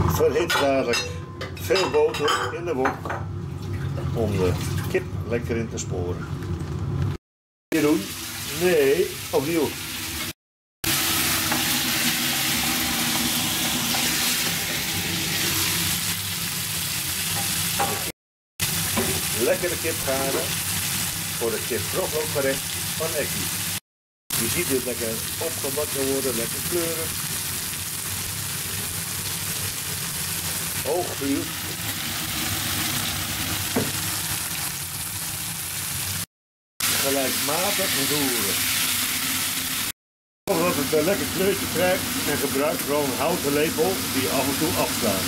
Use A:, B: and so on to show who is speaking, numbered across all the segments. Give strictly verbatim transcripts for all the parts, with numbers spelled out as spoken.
A: Verhit dadelijk veel boter in de wok om de kip lekker in te sporen. Jeroen, nee, opnieuw. Lekkere kip garen voor de kip knoflookgerecht van Ekkie. Je ziet het lekker opgebakken worden, lekker kleuren. Hoog vuur. Gelijkmatig roeren. Zodat het een lekker kleurtje krijgt en gebruik gewoon een houten lepel die je af en toe afslaat.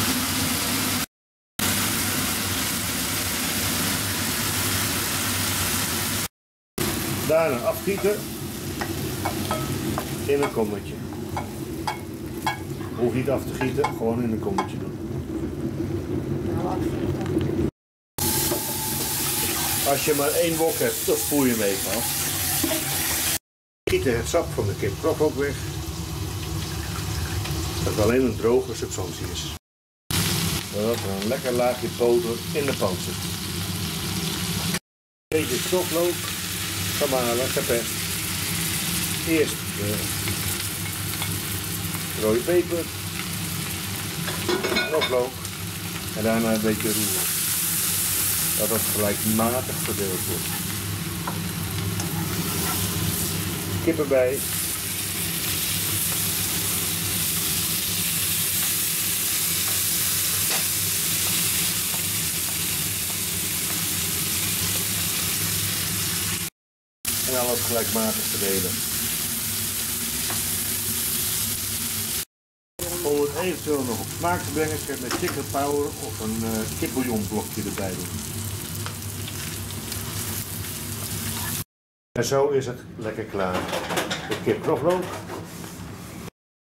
A: Daarna afgieten in een kommetje. Hoef niet af te gieten, gewoon in een kommetje doen. Als je maar één wok hebt, dan spoel je hem even af. Gieten het sap van de kip knoflook weg. Dat het alleen een droge substantie is. Zodat er een lekker laagje boter in de pan zit. Een beetje knoflook, gemalen, geperst. Eerst de rode peper, knoflook en daarna een beetje roeren. Dat het gelijkmatig verdeeld wordt. Kip erbij. En alles gelijkmatig verdelen. Om het eventueel nog op smaak te brengen, kan je met chicken power of een uh, kipbouillonblokje erbij doen. En zo is het lekker klaar. De kip knoflook.